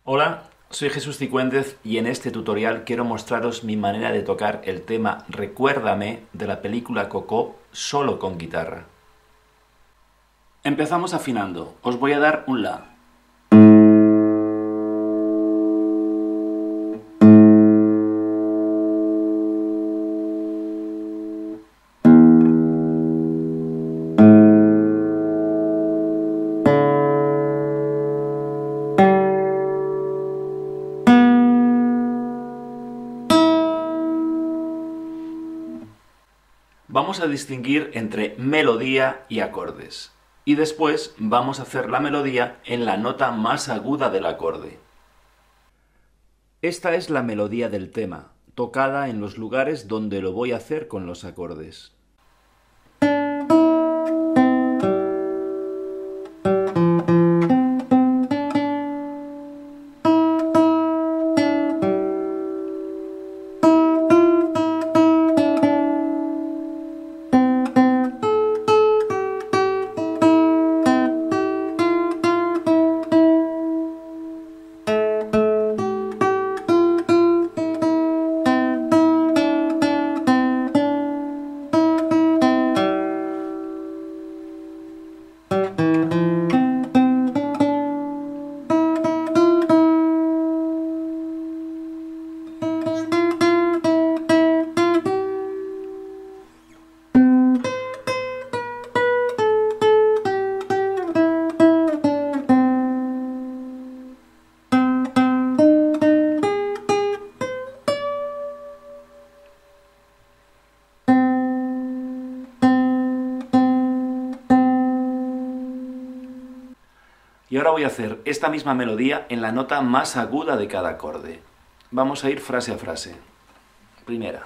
Hola, soy Jesús Cicuéndez y en este tutorial quiero mostraros mi manera de tocar el tema Recuérdame de la película Coco solo con guitarra. Empezamos afinando. Os voy a dar un La. Vamos a distinguir entre melodía y acordes. Y después vamos a hacer la melodía en la nota más aguda del acorde. Esta es la melodía del tema, tocada en los lugares donde lo voy a hacer con los acordes. Y ahora voy a hacer esta misma melodía en la nota más aguda de cada acorde. Vamos a ir frase a frase. Primera.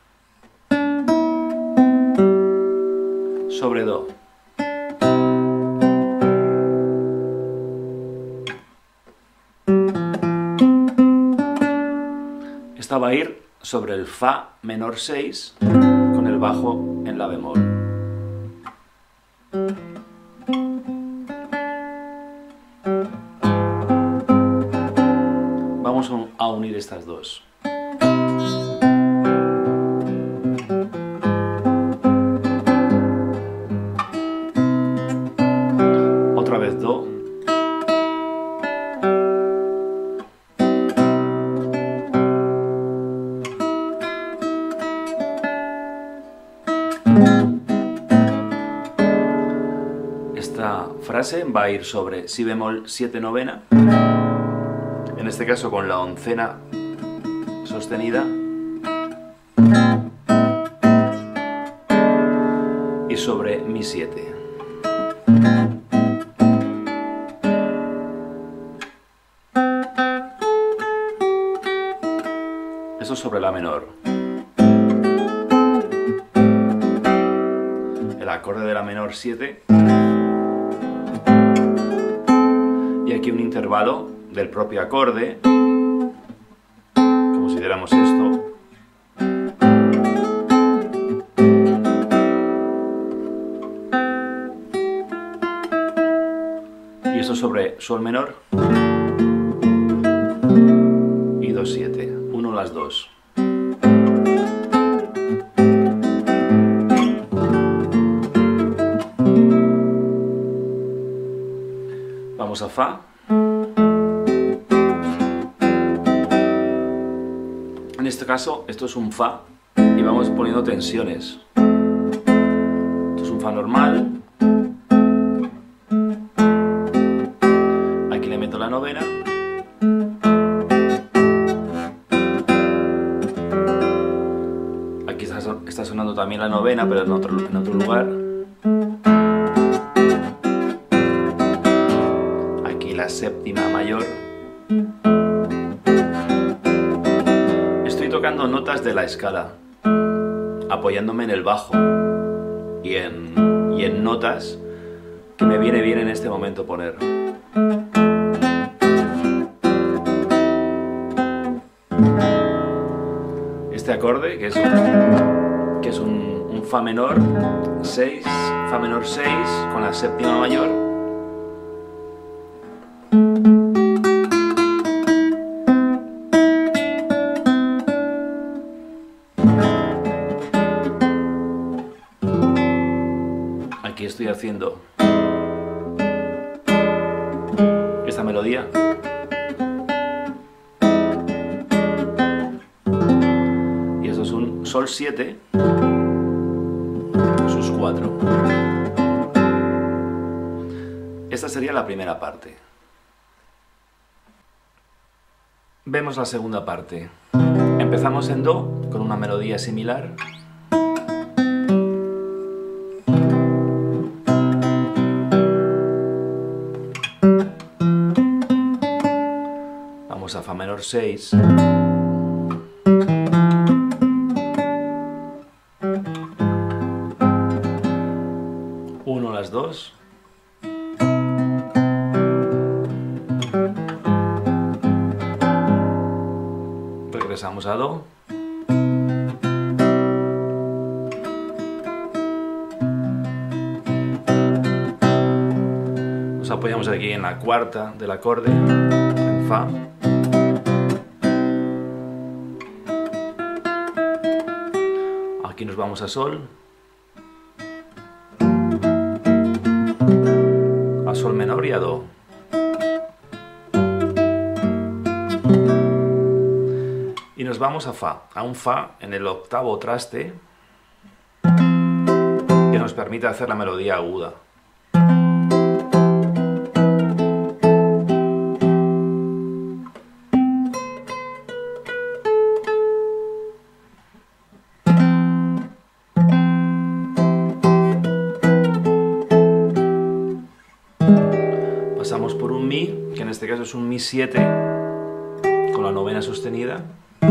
Sobre Do. Esta va a ir sobre el Fa menor 6 con el bajo en La bemol. Vamos a unir estas dos. Otra vez Do. Esta frase va a ir sobre Si bemol 7 novena. En este caso con la oncena sostenida y sobre Mi 7. Eso sobre La menor. El acorde de La menor 7 y aquí un intervalo del propio acorde, consideramos esto, y eso sobre Sol menor y Do 7, uno las dos. Vamos a Fa. En este caso, esto es un Fa y vamos poniendo tensiones. Esto es un Fa normal. Aquí le meto la novena. Aquí está sonando también la novena, pero en otro lugar. Aquí la séptima mayor. Tocando notas de la escala, apoyándome en el bajo y en notas que me viene bien en este momento poner. Este acorde, que es un Fa menor 6, Fa menor 6 con la séptima mayor. haciendo esta melodía. Y esto es un Sol 7, sus 4. Esta sería la primera parte. Vemos la segunda parte. Empezamos en Do, con una melodía similar. Vamos a Fa menor 6. Uno, las dos. Regresamos a Do. Nos apoyamos aquí en la cuarta del acorde, en Fa. Aquí nos vamos a Sol. A Sol menor y a Do. Y nos vamos a Fa, a un Fa en el octavo traste que nos permite hacer la melodía aguda. Pasamos por un Mi, que en este caso es un Mi 7 con la novena sostenida.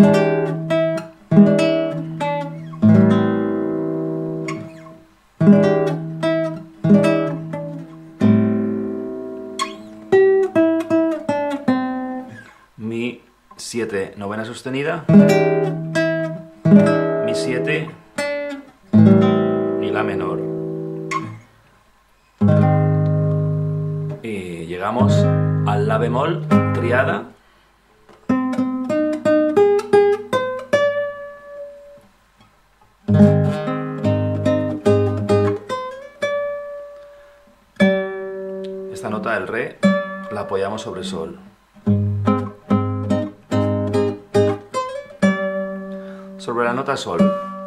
Mi 7, novena sostenida. Mi 7 y La menor. Y llegamos al La bemol, triada. Esta nota del Re la apoyamos sobre Sol. Sobre la nota Sol.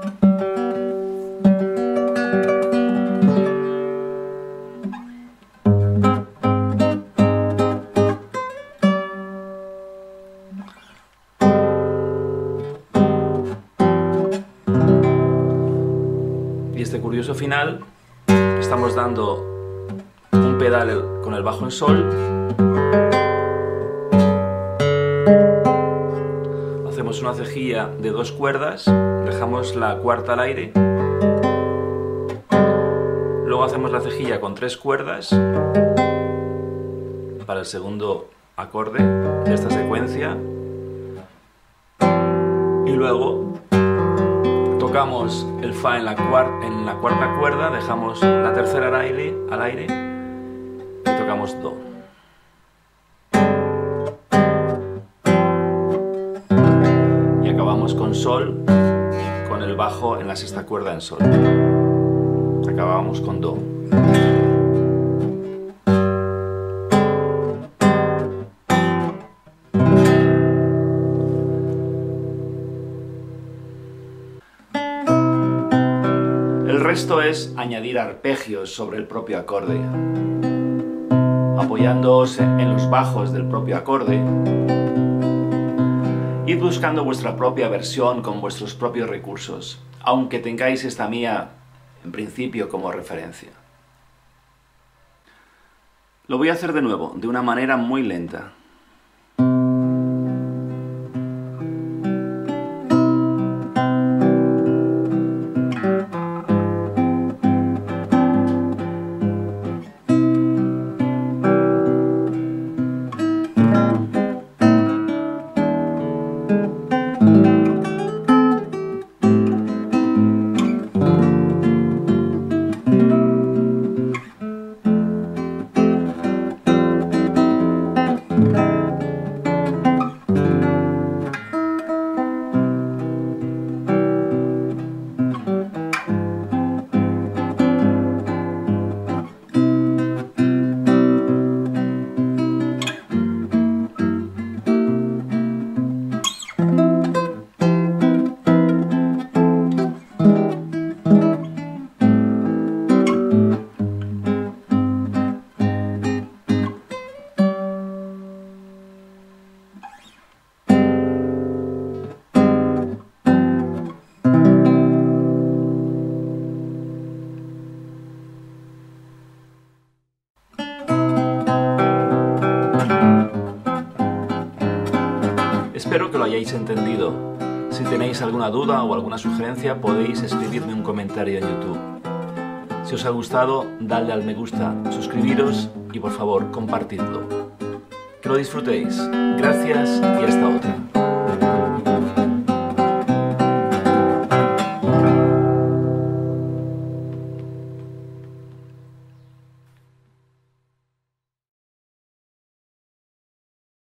Y este curioso final, estamos dando un pedal con el bajo en Sol, hacemos una cejilla de 2 cuerdas, dejamos la cuarta al aire, luego hacemos la cejilla con 3 cuerdas para el segundo acorde de esta secuencia y luego tocamos el Fa en la cuarta cuerda, dejamos la tercera al aire y tocamos Do. Y acabamos con Sol, con el bajo en la sexta cuerda en Sol. Acabamos con Do. El resto es añadir arpegios sobre el propio acorde, apoyándoos en los bajos del propio acorde. Id buscando vuestra propia versión con vuestros propios recursos, aunque tengáis esta mía en principio como referencia. Lo voy a hacer de nuevo, de una manera muy lenta. Espero que lo hayáis entendido. Si tenéis alguna duda o alguna sugerencia, podéis escribirme un comentario en YouTube. Si os ha gustado, dadle al me gusta, suscribiros y por favor, compartidlo. Que lo disfrutéis. Gracias y hasta otra.